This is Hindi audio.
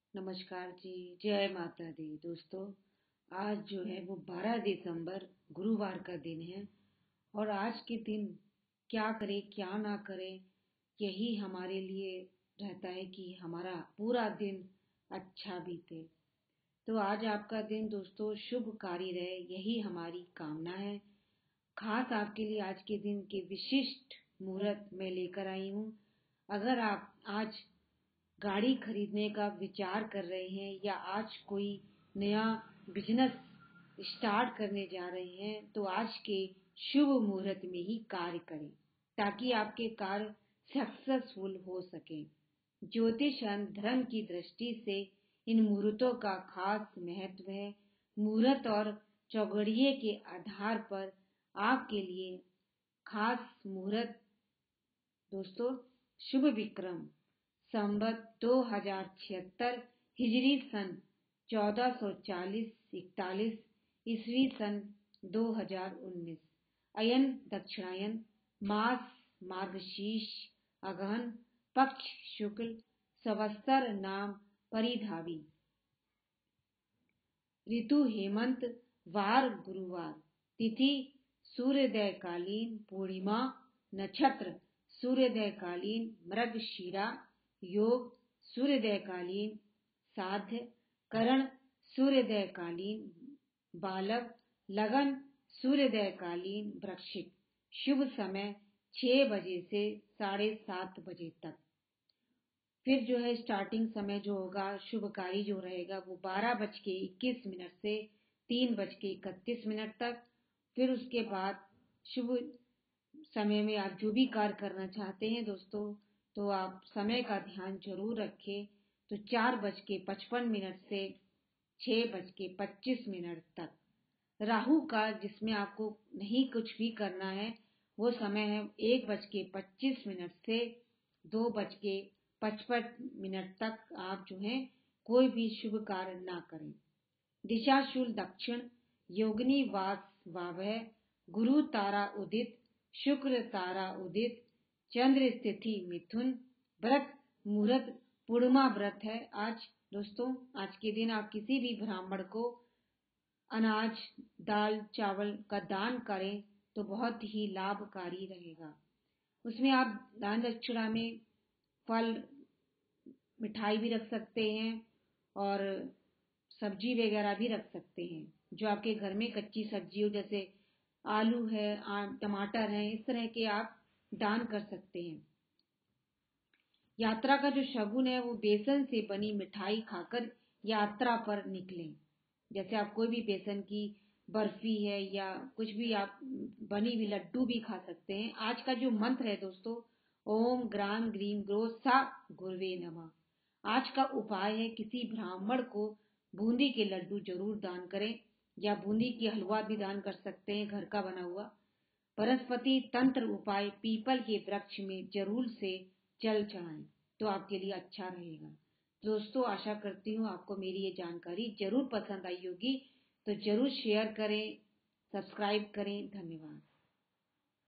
नमस्कार जी। जय माता दी। दोस्तों, आज जो है वो 12 दिसंबर गुरुवार का दिन है और आज के दिन क्या करें क्या ना करें, यही हमारे लिए रहता है कि हमारा पूरा दिन अच्छा बीते। तो आज आपका दिन दोस्तों शुभकारी रहे, यही हमारी कामना है। खास आपके लिए आज के दिन के विशिष्ट मुहूर्त में लेकर आई हूँ। अगर आप आज गाड़ी खरीदने का विचार कर रहे हैं या आज कोई नया बिजनेस स्टार्ट करने जा रहे हैं तो आज के शुभ मुहूर्त में ही कार्य करें ताकि आपके कार्य सक्सेसफुल हो सके। ज्योतिष धर्म की दृष्टि से इन मुहूर्तों का खास महत्व है। मुहूर्त और चौघड़िए के आधार पर आपके लिए खास मुहूर्त दोस्तों शुभ विक्रम संवत 2076 हिजरी सन 1440-41 ईस्वी सन 2019 अयन दक्षिणायन मास मार्गशीर्ष अगहन पक्ष शुक्ल संवत्सर नाम परिधावी ऋतु हेमंत वार गुरुवार तिथि सूर्योदयकालीन पूर्णिमा नक्षत्र सूर्योदयकालीन मृगशिरा योग सूर्योदयकालीन साध्य करण सूर्योदयकालीन बालव लगन सूर्योदयकालीन वृश्चिक। शुभ समय 6 बजे से 7:30 बजे तक। फिर जो है स्टार्टिंग समय जो होगा शुभकारी जो रहेगा वो 12:21 से 3:31 तक। फिर उसके बाद शुभ समय में आप जो भी कार्य करना चाहते हैं दोस्तों तो आप समय का ध्यान जरूर रखें। तो 4:55 से 6:25 तक। राहु का जिसमें आपको नहीं कुछ भी करना है वो समय है 1:25 से 2:55 तक। आप जो है कोई भी शुभ कार्य ना करें। दिशाशूल दक्षिण योगिनी वास वावह गुरु तारा उदित शुक्र तारा उदित चंद्र स्थिति मिथुन। व्रत मुहूर्त पूर्णिमा व्रत है आज दोस्तों। आज के दिन आप किसी भी ब्राह्मण को अनाज दाल चावल का दान करें तो बहुत ही लाभकारी रहेगा। उसमें आप दान दक्षिणा में फल मिठाई भी रख सकते हैं और सब्जी वगैरह भी रख सकते हैं। जो आपके घर में कच्ची सब्जी हो जैसे आलू है टमाटर है, इस तरह के आप दान कर सकते हैं। यात्रा का जो शगुन है वो बेसन से बनी मिठाई खाकर यात्रा पर निकलें। जैसे आप कोई भी बेसन की बर्फी है या कुछ भी आप बनी हुई लड्डू भी खा सकते हैं। आज का जो मंत्र है दोस्तों ओम ग्राम ग्रीम ग्रो सा गुरुवे नमः। आज का उपाय है किसी ब्राह्मण को बूंदी के लड्डू जरूर दान करें या बूंदी की हलवा भी दान कर सकते हैं घर का बना हुआ। वनस्पति तंत्र उपाय पीपल के वृक्ष में जरूर से जल चढ़ाएं तो आपके लिए अच्छा रहेगा। दोस्तों आशा करती हूँ आपको मेरी ये जानकारी जरूर पसंद आई होगी। तो जरूर शेयर करें, सब्सक्राइब करें। धन्यवाद।